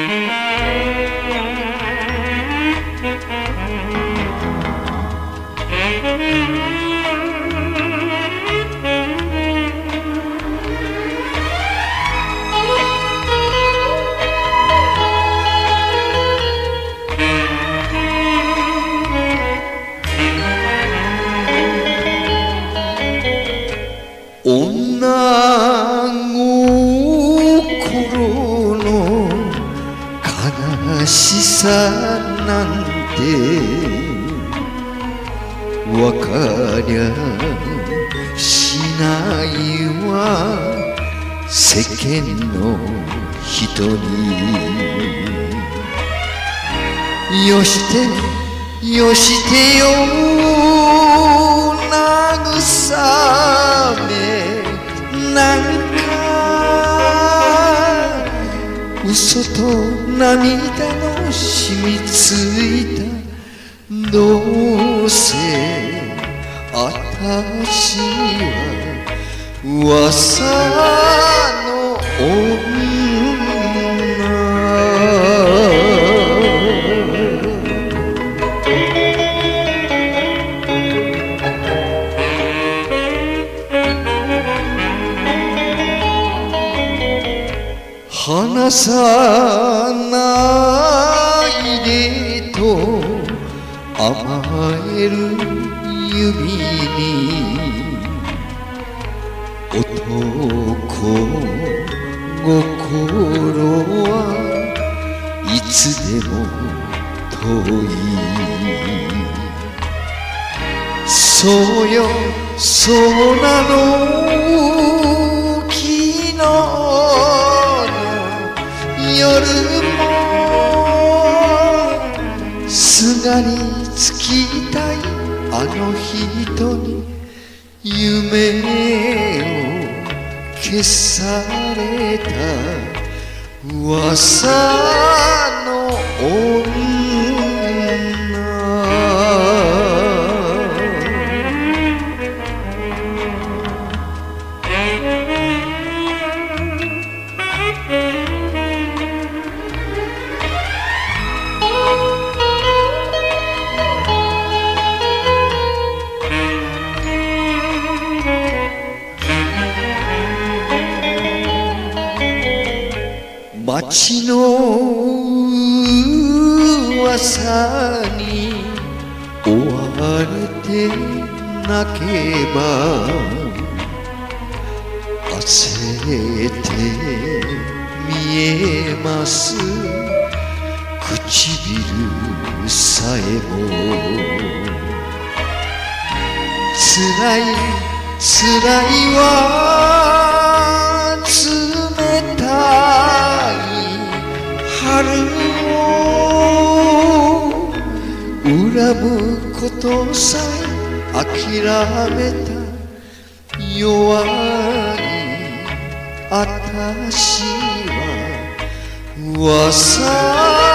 女心の悲しさなんてわかりゃしないわ世間の人に。よしてよしてよ慰めなんか嘘と涙の染みついた。どうせあたしは噂の女。離さないでと甘える指に男心はいつでも遠い。そうよそうなの昨日夜もすがりつきたいあの人に夢を消された噂の女。街の噂に追われて泣けば焦って見えます唇さえも。辛い辛いわ冷たい春を恨むことさえ諦めた弱いあたしは噂